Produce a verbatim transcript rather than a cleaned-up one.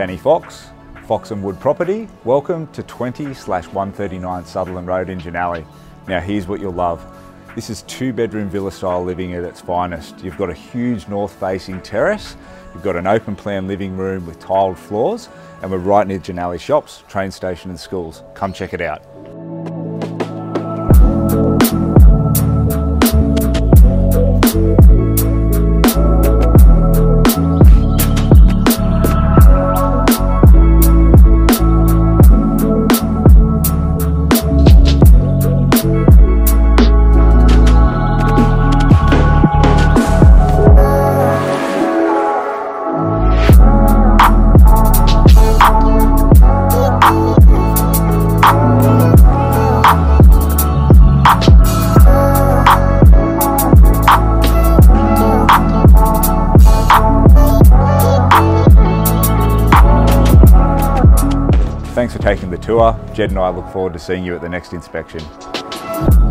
Danny Fox, Fox and Wood Property. Welcome to twenty slash one thirty-nine Sutherland Road in Jannali. Now here's what you'll love. This is two bedroom villa style living at its finest. You've got a huge north facing terrace, you've got an open plan living room with tiled floors, and we're right near Jannali shops, train station and schools. Come check it out. Thanks for taking the tour. Jed and I look forward to seeing you at the next inspection.